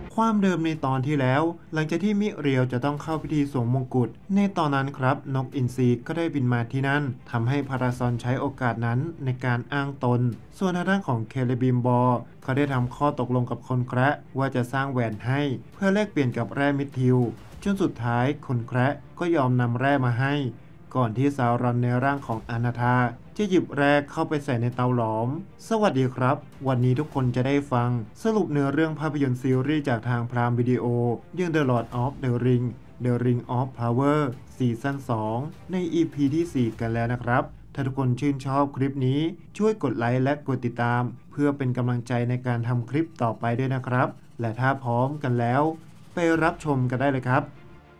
ความเดิมในตอนที่แล้วหลังจากที่มิเรียวจะต้องเข้าพิธีสวมมงกุฎในตอนนั้นครับนกอินทรีก็ได้บินมาที่นั่นทำให้พาราซอนใช้โอกาสนั้นในการอ้างตนส่วนทางด้านของเคเลบิมบอร์เขาได้ทำข้อตกลงกับคนแคระว่าจะสร้างแหวนให้เพื่อแลกเปลี่ยนกับแร่มิทิลจนสุดท้ายคนแคระก็ยอมนำแร่มาให้ก่อนที่ซาวรอนในร่างของอานาธาจะหยิบแร่เข้าไปใส่ในเตาหลอมสวัสดีครับวันนี้ทุกคนจะได้ฟังสรุปเนื้อเรื่องภาพยนตร์ซีรีส์จากทางพรามวิดีโอเรื่อง The Lord of the Ring The Ring of Power ซีซั่น 2 ใน EP ที่ 4 กันแล้วนะครับถ้าทุกคนชื่นชอบคลิปนี้ช่วยกดไลค์และกดติดตามเพื่อเป็นกำลังใจในการทำคลิปต่อไปด้วยนะครับและถ้าพร้อมกันแล้วไปรับชมกันได้เลยครับ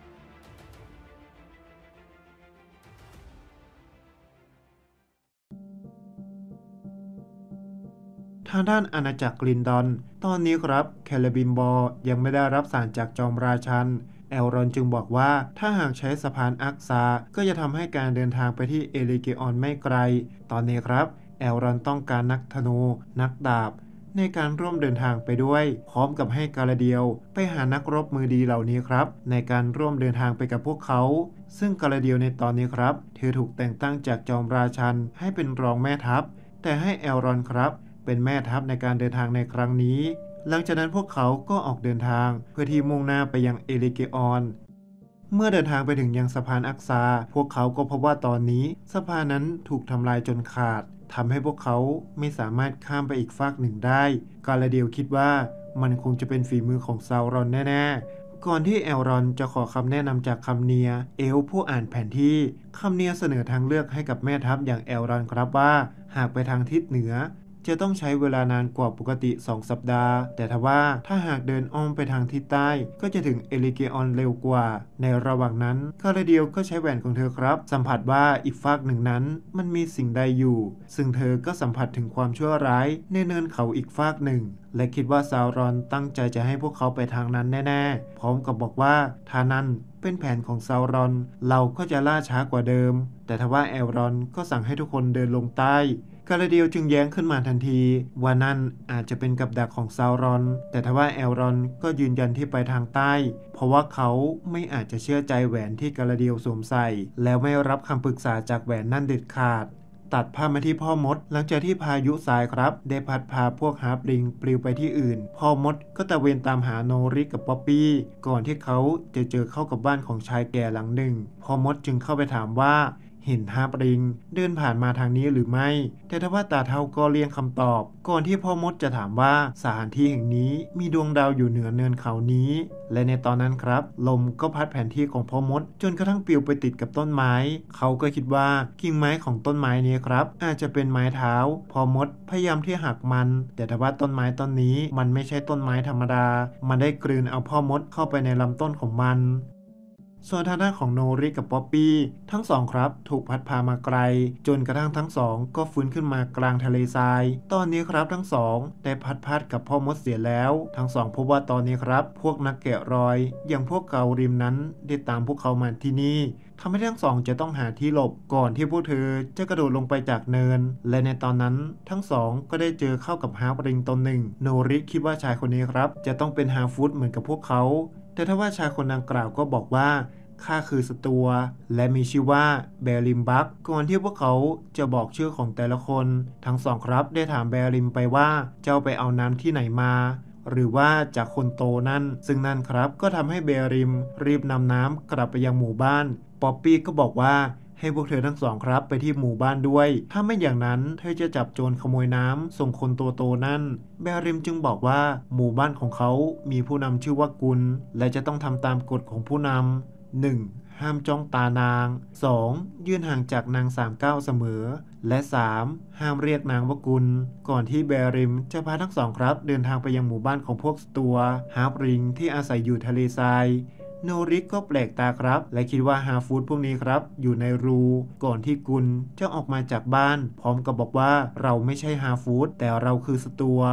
ทางด้านอาณาจักรกลินดอนตอนนี้ครับแคลบิมบอร์ยังไม่ได้รับสารจากจอมราชันแอลรอนจึงบอกว่าถ้าหากใช้สะพานอักซาก็จะทำให้การเดินทางไปที่เอลิเกออนไม่ไกลตอนนี้ครับแอลรอนต้องการนักธนูนักดาบในการร่วมเดินทางไปด้วยพร้อมกับให้กาลาเดียวไปหานักรบมือดีเหล่านี้ครับในการร่วมเดินทางไปกับพวกเขาซึ่งกาลาเดียวในตอนนี้ครับเธอถูกแต่งตั้งจากจอมราชันให้เป็นรองแม่ทัพแต่ให้แอลรอนครับเป็นแม่ทัพในการเดินทางในครั้งนี้หลังจากนั้นพวกเขาก็ออกเดินทางเพื่อที่มุ่งหน้าไปยังเอลิเกออนเมื่อเดินทางไปถึงยังสะพานอักซาพวกเขาก็พบว่าตอนนี้สะพานนั้นถูกทำลายจนขาดทำให้พวกเขาไม่สามารถข้ามไปอีกฟากหนึ่งได้กาลาเดียวคิดว่ามันคงจะเป็นฝีมือของซาวรอนแน่ๆก่อนที่แอลรอนจะขอคำแนะนำจากคัมเนียเอลผู้อ่านแผนที่คัมเนียเสนอทางเลือกให้กับแม่ทัพอย่างแอลรอนครับว่าหากไปทางทิศเหนือจะต้องใช้เวลานานกว่าปกติ2 สัปดาห์แต่ทว่าถ้าหากเดินอ้อมไปทางทิศใต้ก็จะถึงเอลิเกออนเร็วกว่าในระหว่างนั้นคาราเดียวก็ใช้แหวนของเธอครับสัมผัสว่าอีกฟากหนึ่งนั้นมันมีสิ่งใดอยู่ซึ่งเธอก็สัมผัสถึงความชั่วร้ายในเนินเขาอีกฟากหนึ่งและคิดว่าซาวรอนตั้งใจจะให้พวกเขาไปทางนั้นแน่ๆพร้อมกับบอกว่าถ้านั้นเป็นแผนของซาวรอนเราก็จะล่าช้ากว่าเดิมแต่ทว่าแอลรอนก็สั่งให้ทุกคนเดินลงใต้กาลาเดียวจึงแย้งขึ้นมาทันทีว่านั่นอาจจะเป็นกับดักของซาวรอนแต่ทว่าแอลรอนก็ยืนยันที่ไปทางใต้เพราะว่าเขาไม่อาจจะเชื่อใจแหวนที่กาลาเดียวสวมใส่แล้วไม่รับคำปรึกษาจากแหวนนั่นเด็ดขาดตัดภาพมาที่พ่อมดหลังจากที่พายุทรายครับได้พัดพาพวกฮาร์ปลิงปลิวไปที่อื่นพ่อมดก็ตะเวนตามหาโนริกับป๊อปปี้ก่อนที่เขาจะเจอเข้ากับบ้านของชายแก่หลังหนึ่งพ่อมดจึงเข้าไปถามว่าเห็นฮาร์ปลิงเดินผ่านมาทางนี้หรือไม่แต่ทว่าตาเฒ่าก็เลี่ยงคำตอบก่อนที่พ่อมดจะถามว่าสถานที่แห่งนี้มีดวงดาวอยู่เหนือเนินเขานี้และในตอนนั้นครับลมก็พัดแผนที่ของพ่อมดจนกระทั่งปลิวไปติดกับต้นไม้เขาก็คิดว่ากิ่งไม้ของต้นไม้นี้ครับอาจจะเป็นไม้เท้าพ่อมดพยายามที่หักมันแต่ทว่าต้นไม้ต้นนี้มันไม่ใช่ต้นไม้ธรรมดามันได้กลืนเอาพ่อมดเข้าไปในลำต้นของมันส่วนทางด้านของโนริกับป๊อปปี้ทั้งสองครับถูกพัดพามาไกลจนกระทั่งทั้งสองก็ฟื้นขึ้นมากลางทะเลทรายตอนนี้ครับทั้งสองได้พัดพาดกับพ่อมดเสียแล้วทั้งสองพบว่าตอนนี้ครับพวกนักแกะรอยอย่างพวกเการิมนั้นได้ตามพวกเขามาที่นี่ทำให้ทั้งสองจะต้องหาที่หลบก่อนที่พวกเธอจะกระโดดลงไปจากเนินและในตอนนั้นทั้งสองก็ได้เจอเข้ากับฮาร์ปริงตนหนึ่งโนริคิดว่าชายคนนี้ครับจะต้องเป็นฮาฟูดเหมือนกับพวกเขาแต่ถ้าว่าชายคนดังกล่าวก็บอกว่าข้าคือสตัวและมีชื่อว่าแบริมบักก่อนที่พวกเขาจะบอกชื่อของแต่ละคนทั้งสองครับได้ถามแบริมไปว่าเจ้าไปเอาน้ำที่ไหนมาหรือว่าจากคนโตนั่นซึ่งนั่นครับก็ทำให้แบริมรีบนำน้ำกลับไปยังหมู่บ้านป๊อปปี้ก็บอกว่าให้พวกเธอทั้งสองครับไปที่หมู่บ้านด้วยถ้าไม่อย่างนั้นเธอจะจับโจรขโมยน้ำส่งคนตัวโตนั่นแบริมจึงบอกว่าหมู่บ้านของเขามีผู้นำชื่อว่ากุลและจะต้องทำตามกฎของผู้นำ1. ห้ามจ้องตานาง 2. ยืนห่างจากนาง3 ก้าวเสมอและ 3. ห้ามเรียกนางว่ากุลก่อนที่แบริมจะพาทั้งสองครับเดินทางไปยังหมู่บ้านของพวกสตัวฮาร์ปริงที่อาศัยอยู่ทะเลทรายโนริก็แปลกตาครับและคิดว่าฮาฟูดพวกนี้ครับอยู่ในรูก่อนที่กุลจะออกมาจากบ้านพร้อมกับบอกว่าเราไม่ใช่ฮาฟูดแต่เราคือสตัว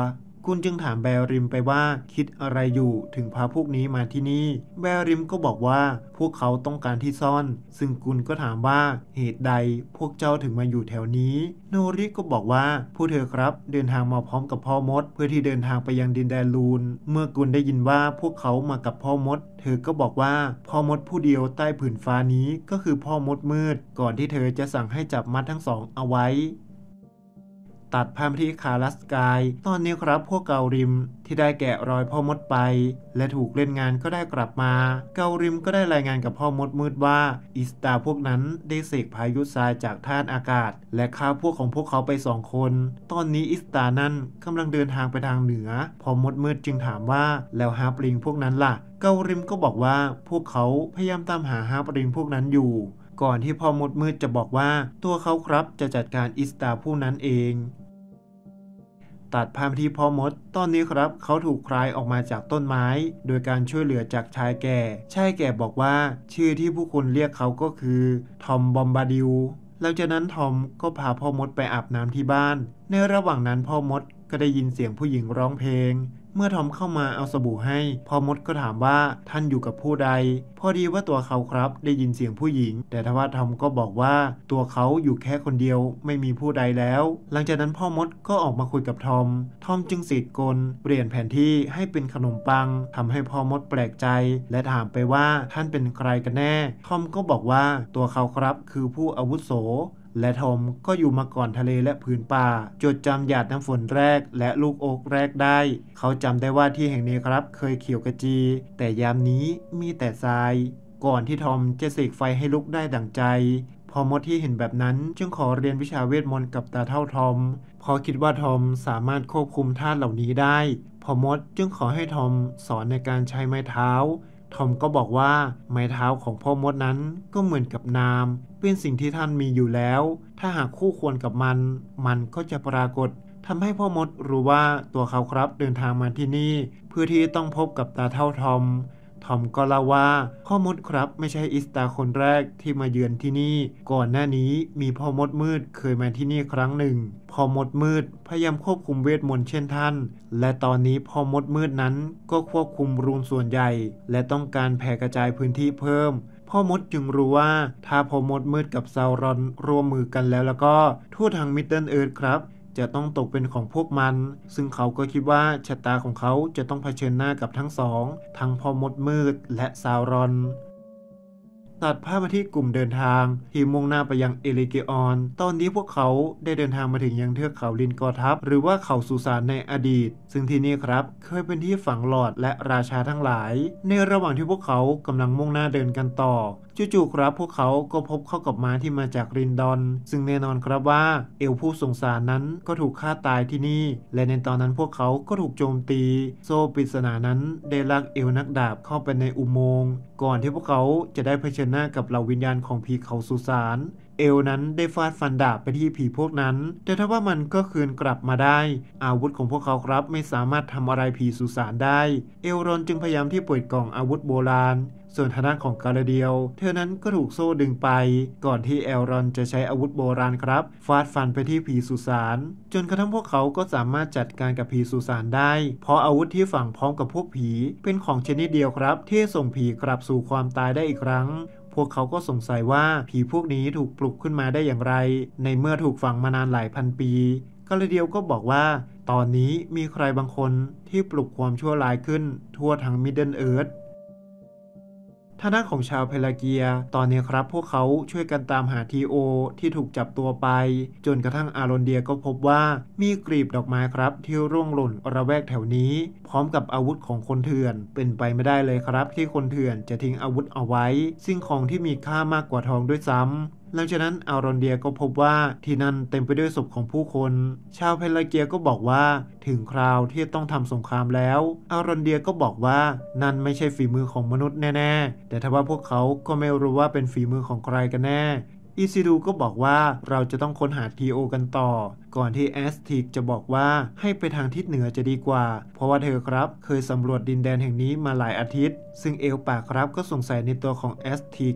กุลจึงถามแบริมไปว่าคิดอะไรอยู่ถึงพาพวกนี้มาที่นี่แบริมก็บอกว่าพวกเขาต้องการที่ซ่อนซึ่งกุลก็ถามว่าเหตุใดพวกเจ้าถึงมาอยู่แถวนี้โนริก็บอกว่าผู้เธอครับเดินทางมาพร้อมกับพ่อมดเพื่อที่เดินทางไปยังดินแดนลูนเมื่อกุลได้ยินว่าพวกเขามากับพ่อมดเธอก็บอกว่าพ่อมดผู้เดียวใต้ผืนฟ้านี้ก็คือพ่อมดมืดก่อนที่เธอจะสั่งให้จับมัดทั้งสองเอาไว้ตัดภาพที่คาลัสกายตอนนี้ครับพวกเกาลิมที่ได้แกะรอยพ่อมดไปและถูกเล่นงานก็ได้กลับมาเกาลิมก็ได้รายงานกับพ่อมดมืดว่าอิสตาพวกนั้นได้เสกพายุทรายจากธาตุอากาศและฆ่าพวกของพวกเขาไป2 คนตอนนี้อิสตานั่นกำลังเดินทางไปทางเหนือพ่อมดมืดจึงถามว่าแล้วฮาปลิงพวกนั้นล่ะเกาลิมก็บอกว่าพวกเขาพยายามตามหาฮาปลิงพวกนั้นอยู่ก่อนที่พ่อมดมืดจะบอกว่าตัวเขาครับจะจัดการอิสตาผู้นั้นเองตัดภาพที่พ่อมดตอนนี้ครับเขาถูกคลายออกมาจากต้นไม้โดยการช่วยเหลือจากชายแก่บอกว่าชื่อที่ผู้คนเรียกเขาก็คือทอมบอมบาดิลหลังจากนั้นทอมก็พาพ่อมดไปอาบน้ำที่บ้านในระหว่างนั้นพ่อมดก็ได้ยินเสียงผู้หญิงร้องเพลงเมื่อทอมเข้ามาเอาสบู่ให้พ่อมดก็ถามว่าท่านอยู่กับผู้ใดพอดีว่าตัวเขาครับได้ยินเสียงผู้หญิงแต่ทว่าทอมก็บอกว่าตัวเขาอยู่แค่คนเดียวไม่มีผู้ใดแล้วหลังจากนั้นพ่อมดก็ออกมาคุยกับทอมจึงสีดกลเปลี่ยนแผนที่ให้เป็นขนมปังทำให้พ่อมดแปลกใจและถามไปว่าท่านเป็นใครกันแน่ทอมก็บอกว่าตัวเขาครับคือผู้อาวุโสและทอมก็อยู่มาก่อนทะเลและผืนป่าจดจำหยาดน้ำฝนแรกและลูกโอ๊กแรกได้เขาจำได้ว่าที่แห่งนี้ครับเคยเขียวกระจีแต่ยามนี้มีแต่ทรายก่อนที่ทอมจะเสกไฟให้ลุกได้ดั่งใจพอมดที่เห็นแบบนั้นจึงขอเรียนวิชาเวทมนต์กับตาเท่าทอมเพราะคิดว่าทอมสามารถควบคุมธาตุเหล่านี้ได้พอมดจึงขอให้ทอมสอนในการใช้ไม้เท้าทอมก็บอกว่าไม้เท้าของพ่อมดนั้นก็เหมือนกับนามเป็นสิ่งที่ท่านมีอยู่แล้วถ้าหากคู่ควรกับมันก็จะปรากฏทำให้พ่อมดรู้ว่าตัวเขาครับเดินทางมาที่นี่เพื่อที่ต้องพบกับตาเท่าทอมก็เล่าว่าพ่อมดครับไม่ใช่อิสตาคนแรกที่มาเยือนที่นี่ก่อนหน้านี้มีพ่อมดมืดเคยมาที่นี่ครั้งหนึ่งพ่อมดมืดพยายามควบคุมเวทมนต์เช่นท่านและตอนนี้พ่อมดมืดนั้นก็ควบคุมรูนส่วนใหญ่และต้องการแผ่กระจายพื้นที่เพิ่มพ่อมดจึงรู้ว่าถ้าพ่อมดมืดกับซาวรอนร่วมมือกันแล้วก็ทั่วทางมิดเดิลเอิร์ธครับจะต้องตกเป็นของพวกมันซึ่งเขาก็คิดว่าชะตาของเขาจะต้องเผชิญหน้ากับทั้งสองทั้งพ่อมดมืดและซาวรอนตัดภาพมาที่กลุ่มเดินทางที่มุ่งหน้าไปยังเอลิเกออนตอนนี้พวกเขาได้เดินทางมาถึงยังเทือกเขาลินกอทับหรือว่าเขาสุสานในอดีตซึ่งที่นี่ครับเคยเป็นที่ฝังหลอดและราชาทั้งหลายในระหว่างที่พวกเขากำลังมุ่งหน้าเดินกันต่อจู่ๆครับพวกเขาก็พบเข้ากับม้าที่มาจากรินดอนซึ่งแน่นอนครับว่าเอลผู้สงสารนั้นก็ถูกฆ่าตายที่นี่และในตอนนั้นพวกเขาก็ถูกโจมตีโซ่ปริศนานั้นได้ลากเอลนักดาบเข้าไปในอุโมงค์ก่อนที่พวกเขาจะได้เผชิญหน้ากับเหล่าวิญญาณของผีเขาสุสานเอลนั้นได้ฟาดฟันดาบไปที่ผีพวกนั้นแต่ถ้าว่ามันก็คืนกลับมาได้อาวุธของพวกเขาครับไม่สามารถทำอะไรผีสุสานได้เอลรอนจึงพยายามที่เปิดกล่องอาวุธโบราณส่วนทางด้านของกาลาเดียวเธอนั้นก็ถูกโซ่ดึงไปก่อนที่เอลรอนจะใช้อาวุธโบราณครับฟาดฟันไปที่ผีสุสานจนกระทั่งพวกเขาก็สามารถจัดการกับผีสุสานได้เพราะอาวุธที่ฝังพร้อมกับพวกผีเป็นของชนิดเดียวครับที่ส่งผีกลับสู่ความตายได้อีกครั้งพวกเขาก็สงสัยว่าผีพวกนี้ถูกปลุกขึ้นมาได้อย่างไรในเมื่อถูกฝังมานานหลายพันปีกาลาเดียวก็บอกว่าตอนนี้มีใครบางคนที่ปลุกความชั่วร้ายขึ้นทั่วทั้งมิดเดิลเอิร์ธทางด้านของชาวเพลาเกียตอนนี้ครับพวกเขาช่วยกันตามหาทีโอที่ถูกจับตัวไปจนกระทั่งอารอนเดียก็พบว่ามีกลีบดอกไม้ครับที่ร่วงหล่นระแวกแถวนี้พร้อมกับอาวุธของคนเถื่อนเป็นไปไม่ได้เลยครับที่คนเถื่อนจะทิ้งอาวุธเอาไว้สิ่งของที่มีค่ามากกว่าทองด้วยซ้ำหลังจากนั้นอารอนเดียก็พบว่าที่นั่นเต็มไปด้วยศพของผู้คนชาวเพลาเกียก็บอกว่าถึงคราวที่ต้องทำสงครามแล้วอารอนเดียก็บอกว่านั่นไม่ใช่ฝีมือของมนุษย์แน่ๆแต่ทว่าพวกเขาก็ไม่รู้ว่าเป็นฝีมือของใครกันแน่อิซิดูก็บอกว่าเราจะต้องค้นหาทีโอกันต่อก่อนที่แอสติกจะบอกว่าให้ไปทางทิศเหนือจะดีกว่าเพราะว่าเธอครับเคยสำรวจดินแดนแห่งนี้มาหลายอาทิตย์ซึ่งเอลปากครับก็สงสัยในตัวของแอสติก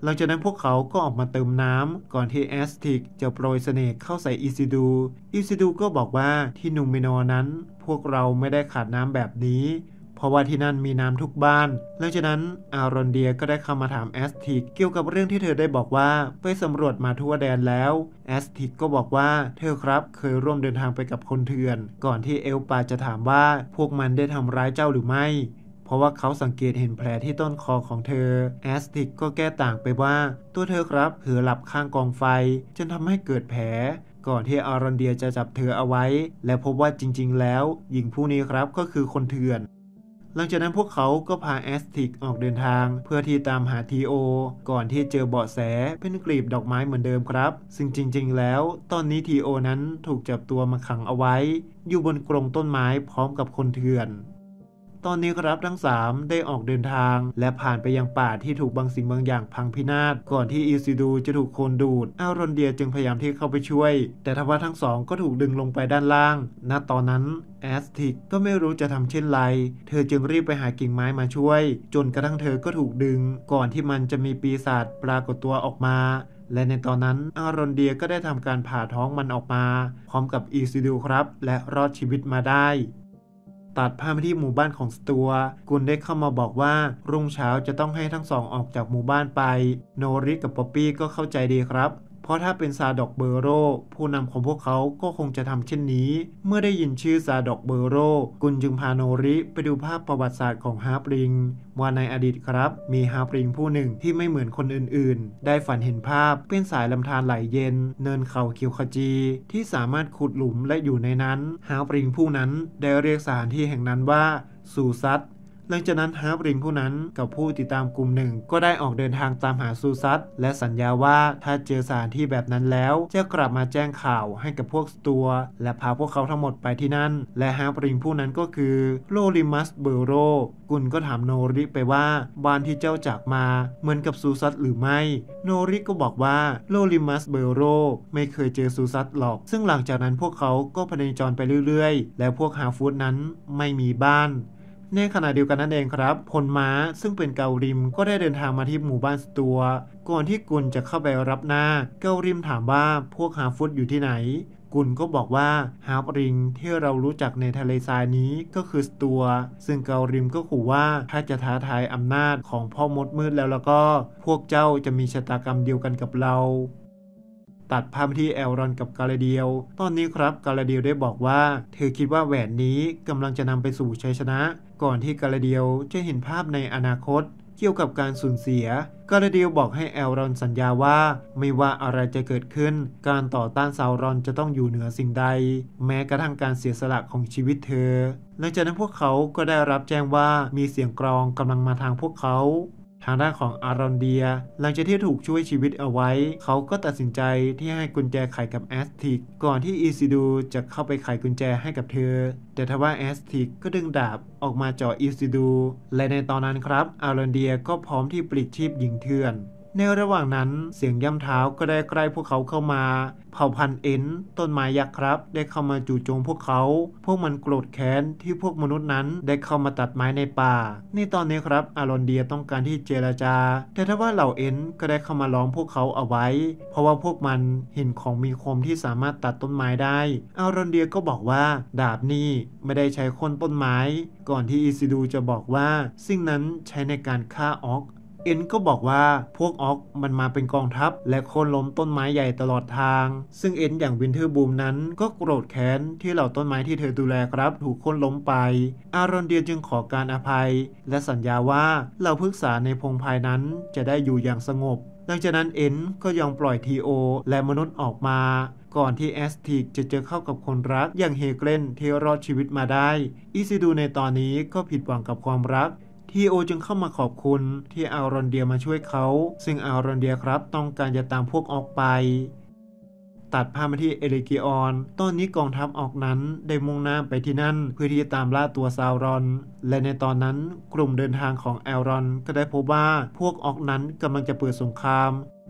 หลังจากนั้นพวกเขาก็ออกมาเติมน้ำก่อนที่แอสติกจะโปรยเสน่ห์เข้าใส่อิซิดูก็บอกว่าที่นูเมนอร์นั้นพวกเราไม่ได้ขาดน้ำแบบนี้เพราะว่าที่นั่นมีน้ำทุกบ้านหลังจากนั้นอารอนเดียก็ได้เข้ามาถามแอสติกเกี่ยวกับเรื่องที่เธอได้บอกว่าไปสำรวจมาทั่วแดนแล้วแอสติกก็บอกว่าเธอครับเคยร่วมเดินทางไปกับคนเถื่อนก่อนที่เอลปาจะถามว่าพวกมันได้ทำร้ายเจ้าหรือไม่เพราะว่าเขาสังเกตเห็นแผลที่ต้นคอของเธอแอสติกก็แก้ต่างไปว่าตัวเธอครับเผลอหลับข้างกองไฟจนทำให้เกิดแผลก่อนที่อารอนเดียจะจับเธอเอาไว้และพบว่าจริงๆแล้วหญิงผู้นี้ครับก็คือคนเถื่อนหลังจากนั้นพวกเขาก็พาแอสติกออกเดินทางเพื่อที่ตามหาทีโอก่อนที่เจอเบาะแสเป็นกลีบดอกไม้เหมือนเดิมครับซึ่งจริงๆแล้วตอนนี้ทีโอนั้นถูกจับตัวมาขังเอาไว้อยู่บนกรงต้นไม้พร้อมกับคนเถื่อนตอนนี้ครับทั้ง3ได้ออกเดินทางและผ่านไปยังป่าที่ถูกบางสิ่งบางอย่างพังพินาศก่อนที่อิซิดูจะถูกโคลนดูดอารอนเดียจึงพยายามที่เข้าไปช่วยแต่ทว่าทั้งสองก็ถูกดึงลงไปด้านล่างณตอนนั้นแอสติกก็ไม่รู้จะทำเช่นไรเธอจึงรีบไปหากิ่งไม้มาช่วยจนกระทั่งเธอก็ถูกดึงก่อนที่มันจะมีปีศาจปรากฏตัวออกมาและในตอนนั้นอารอนเดียก็ได้ทำการผ่าท้องมันออกมาพร้อมกับอิซิดูครับและรอดชีวิตมาได้ตัดภาพไปที่หมู่บ้านของสตัวกุนได้เข้ามาบอกว่ารุ่งเช้าจะต้องให้ทั้งสองออกจากหมู่บ้านไปโนริกับป๊อปปี้ก็เข้าใจดีครับเพราะถ้าเป็นซาดอกเบอโรผู้นำของพวกเขาก็คงจะทำเช่นนี้เมื่อได้ยินชื่อซาดอกเบอโรกุนจึงพาโนริไปดูภาพประวัติศาสตร์ของฮาร์ปริงว่าในอดีตครับมีฮาร์ปริงผู้หนึ่งที่ไม่เหมือนคนอื่นๆได้ฝันเห็นภาพเป็นสายลำธารไหลเย็นเนินเขาเขียวขจีที่สามารถขุดหลุมและอยู่ในนั้นฮาร์ปริงผู้นั้นได้เรียกสถานที่แห่งนั้นว่าซูซัตหลังจากนั้นฮาร์ปริงผู้นั้นกับผู้ติดตามกลุ่มหนึ่งก็ได้ออกเดินทางตามหาซูซัตและสัญญาว่าถ้าเจอสถานที่แบบนั้นแล้วจะกลับมาแจ้งข่าวให้กับพวกสตัวและพาพวกเขาทั้งหมดไปที่นั่นและฮาร์ปริงผู้นั้นก็คือโลลิมัสเบโรกุนก็ถามโนริไปว่าบ้านที่เจ้าจากมาเหมือนกับซูซัตหรือไม่โนริก็บอกว่าโลลิมัสเบโรไม่เคยเจอซูซัตหรอกซึ่งหลังจากนั้นพวกเขาก็พเนจรไปเรื่อยๆและพวกฮาฟูดนั้นไม่มีบ้านในขณะเดียวกันนั่นเองครับพลม้าซึ่งเป็นเกาลิมก็ได้เดินทางมาที่หมู่บ้านสตัวก่อนที่กุนจะเข้าไปรับหน้าเกาลิมถามว่าพวกฮาฟุตอยู่ที่ไหนกุนก็บอกว่าฮาร์ปริงที่เรารู้จักในทะเลทรายนี้ก็คือสตัวซึ่งเกาลิมก็ขู่ว่าถ้าจะท้าทายอำนาจของพ่อมดมืดแล้วก็พวกเจ้าจะมีชะตากรรมเดียวกันกับเราตัดภาพที่แอลรอนกับกาลาเดียลตอนนี้ครับกาลาเดียลได้บอกว่าเธอคิดว่าแหวนนี้กำลังจะนำไปสู่ชัยชนะก่อนที่กาลาเดียลจะเห็นภาพในอนาคตเกี่ยวกับการสูญเสียกาลาเดียลบอกให้แอลรอนสัญญาว่าไม่ว่าอะไรจะเกิดขึ้นการต่อต้านซาวรอนจะต้องอยู่เหนือสิ่งใดแม้กระทั่งการเสียสละของชีวิตเธอหลังจากนั้นพวกเขาก็ได้รับแจ้งว่ามีเสียงกลองกำลังมาทางพวกเขาทางด้านของอารอนเดียหลังจากที่ถูกช่วยชีวิตเอาไว้เขาก็ตัดสินใจที่ให้กุญแจไขกับแอสติกก่อนที่อิซิดูจะเข้าไปไขกุญแจให้กับเธอแต่ทว่าแอสติกก็ดึงดาบออกมาจ่ออิซิดูและในตอนนั้นครับอารอนเดียก็พร้อมที่ปลิดชีพหญิงเถื่อนในระหว่างนั้นเสียงย่ำเท้าก็ได้ใกล้พวกเขาเข้ามาเผ่าพันธุ์เอ็นต้นไม้ยักษ์ครับได้เข้ามาจู่โจมพวกเขาพวกมันโกรธแค้นที่พวกมนุษย์นั้นได้เข้ามาตัดไม้ในป่าในตอนนี้ครับอารอนเดียต้องการที่เจรจาแต่ทว่าเหล่าเอ็นก็ได้เข้ามาล้อมพวกเขาเอาไว้เพราะว่าพวกมันเห็นของมีคมที่สามารถตัดต้นไม้ได้อารอนเดียก็บอกว่าดาบนี่ไม่ได้ใช้โค่นต้นไม้ก่อนที่อิซิดูจะบอกว่าสิ่งนั้นใช้ในการฆ่าออกเอ็นก็บอกว่าพวกออกมันมาเป็นกองทัพและโค่นล้มต้นไม้ใหญ่ตลอดทางซึ่งเอ็นอย่างวินเทอร์บูมนั้นก็โกรธแค้นที่เหล่าต้นไม้ที่เธอดูแลครับถูกโค่นล้มไปอารอนเดียจึงขอการอภัยและสัญญาว่าเหล่าพฤกษาในพงไพรนั้นจะได้อยู่อย่างสงบหลังจากนั้นเอ็นก็ยอมปล่อยทีโอและมนุษย์ออกมาก่อนที่แอสติกจะเจอเข้ากับคนรักอย่างเฮเกรนที่รอดชีวิตมาได้อิซิดูในตอนนี้ก็ผิดหวังกับความรักทีโอจึงเข้ามาขอบคุณที่อารอนเดียมาช่วยเขาซึ่งอารอนเดียครับต้องการจะตามพวกออกไปตัดภาพมาที่เอริกิออนตอนนี้กองทัพออกนั้นได้มุ่งหน้าไปที่นั่นเพื่อที่จะตามล่าตัวซาวรอนและในตอนนั้นกลุ่มเดินทางของแอลรอนก็ได้พบว่าพวกออกนั้นกำลังจะเปิดสงคราม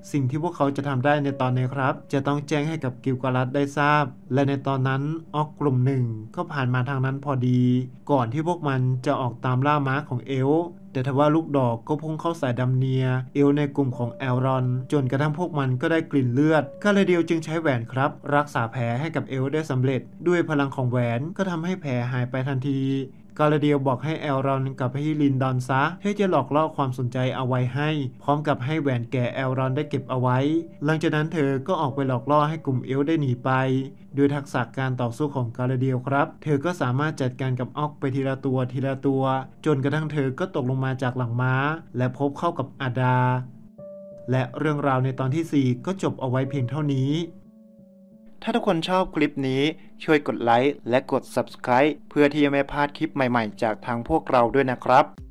สิ่งที่พวกเขาจะทำได้ในตอนนี้ครับจะต้องแจ้งให้กับกิลกาลัดได้ทราบและในตอนนั้นออกกลุ่มหนึ่งก็ผ่านมาทางนั้นพอดีก่อนที่พวกมันจะออกตามล่าม้าของเอลฟ์แต่ทว่าลูกดอกก็พุ่งเข้าใส่ดัมเนียเอลฟ์ในกลุ่มของแอลรอนจนกระทั่งพวกมันก็ได้กลิ่นเลือดกาลาเดียลจึงใช้แหวนครับรักษาแผลให้กับเอลฟ์ได้สำเร็จด้วยพลังของแหวนก็ทำให้แผลหายไปทันทีกาลาเดียลบอกให้แอลรอนกับให้ลินดอนซะเพื่อจะหลอกล่อความสนใจเอาไว้ให้พร้อมกับให้แหวนแก่แอลรอนได้เก็บเอาไว้หลังจากนั้นเธอก็ออกไปหลอกล่อให้กลุ่มเอลฟ์ได้หนีไปด้วยทักษะการต่อสู้ของกาลาเดียลครับเธอก็สามารถจัดการกับออกไปทีละตัวจนกระทั่งเธอก็ตกลงมาจากหลังม้าและพบเข้ากับอาดาและเรื่องราวในตอนที่4ก็จบเอาไว้เพียงเท่านี้ถ้าทุกคนชอบคลิปนี้ช่วยกดไลค์และกด Subscribe เพื่อที่จะไม่พลาดคลิปใหม่ๆจากทางพวกเราด้วยนะครับ